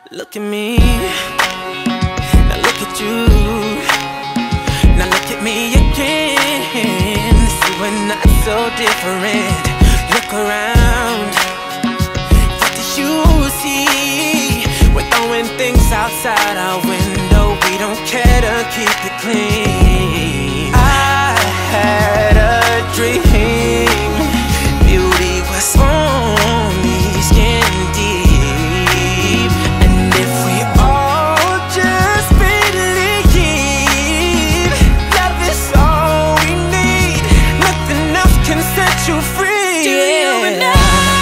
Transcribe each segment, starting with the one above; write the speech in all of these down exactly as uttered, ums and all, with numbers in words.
Look at me, now look at you. Now look at me again. See, we're not so different. Look around, what do you see? We're throwing things outside our window. We don't care to keep it clean. I had a dream, beauty was on me, skin deep. And if we all just believe, love is all we need. Nothing else can set you free. Do you remember?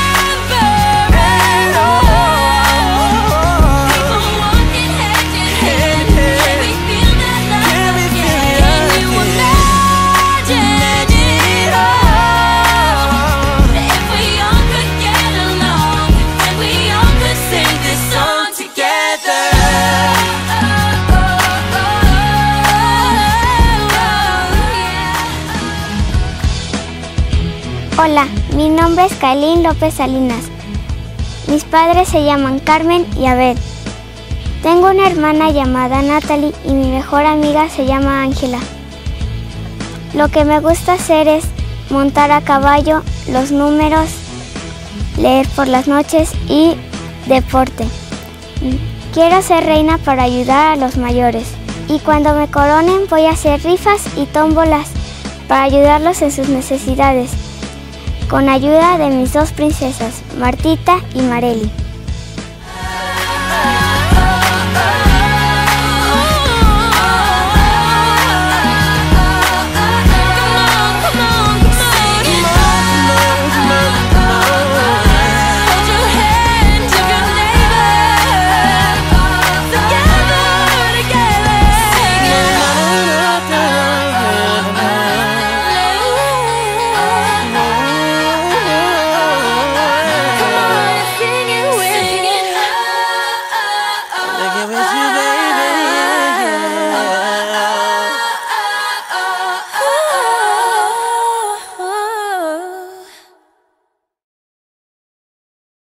Hola, mi nombre es Kailin López Salinas. Mis padres se llaman Carmen y Abel. Tengo una hermana llamada Natalie y mi mejor amiga se llama Ángela. Lo que me gusta hacer es montar a caballo, los números, leer por las noches y deporte. Quiero ser reina para ayudar a los mayores. Y cuando me coronen voy a hacer rifas y tómbolas para ayudarlos en sus necesidades, con ayuda de mis dos princesas, Martita y Marely.